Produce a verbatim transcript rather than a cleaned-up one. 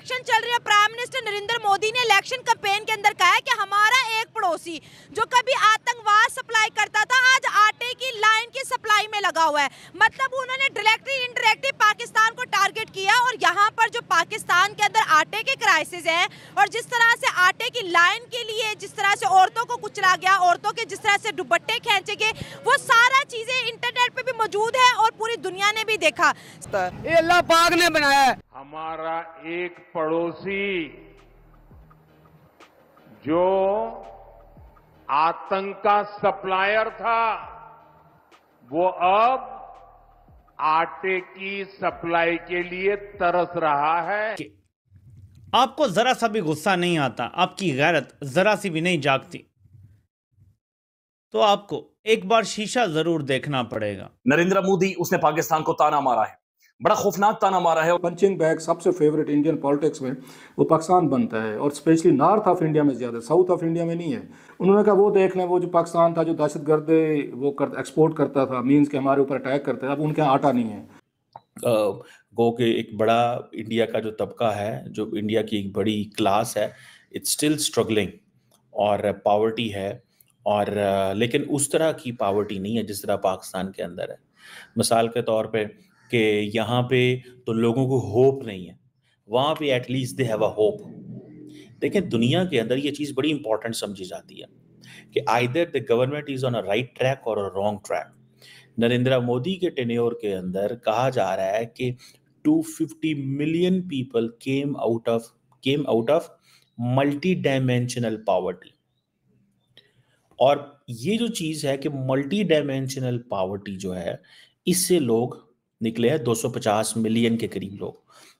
Election चल रही है, प्राइम मिनिस्टर नरेंद्र मोदी ने इलेक्शन कैंपेन के अंदर कहा है कि हमारा एक पड़ोसी जो कभी आतंकवाद सप्लाई करता था आज आटे की लाइन की सप्लाई में लगा हुआ है। मतलब उन्होंने डायरेक्टली इनडायरेक्टली पाकिस्तान को टारगेट किया। और यहाँ पर जो पाकिस्तान के अंदर आटे के क्राइसिस है और जिस तरह से आटे की लाइन के लिए जिस तरह से औरतों को कुचला गया, औरतों के जिस तरह से दुपट्टे खींचे गए, वो सारा चीजें इंटरनेट पे भी मौजूद है और पूरी दुनिया ने भी देखा। ये अल्लाह पाक ने बनाया है। हमारा एक पड़ोसी जो आतंक का सप्लायर था वो अब आटे की सप्लाई के लिए तरस रहा है। आपको जरा सा भी गुस्सा नहीं आता, आपकी गैरत जरा सी भी नहीं जागती, तो आपको एक बार शीशा जरूर देखना पड़ेगा। नरेंद्र मोदी उसने पाकिस्तान को ताना मारा है, बड़ा खौफनाक ताना मारा है। पंचिंग बैग सबसे फेवरेट इंडियन पॉलिटिक्स में वो पाकिस्तान बनता है और स्पेशली नॉर्थ ऑफ इंडिया में ज़्यादा, साउथ ऑफ इंडिया में नहीं है। उन्होंने कहा वो देख लें, वो जो पाकिस्तान था जो दहशतगर्द वो कर एक्सपोर्ट करता था, मीन्स के हमारे ऊपर अटैक करता है, अब उनके यहाँ आटा नहीं है। गो के एक बड़ा इंडिया का जो तबका है, जो इंडिया की एक बड़ी क्लास है, इट्स स्टिल स्ट्रगलिंग और पावर्टी है, और लेकिन उस तरह की पावर्टी नहीं है जिस तरह पाकिस्तान के अंदर है। मिसाल के तौर पे कि यहाँ पे तो लोगों को होप नहीं है, वहाँ पे at least they have a hope. देखें, दुनिया के अंदर ये चीज़ बड़ी इंपॉर्टेंट समझी जाती है कि either the government is on a right track और a wrong track. Narendra Modi के टेन्योर के अंदर कहा जा रहा है कि two fifty million people came out of came out of multi dimensional poverty. और ये जो चीज़ है कि मल्टी डायमेंशनल पॉवर्टी जो है, इससे लोग निकले हैं दो सौ पचास मिलियन के करीब लोग।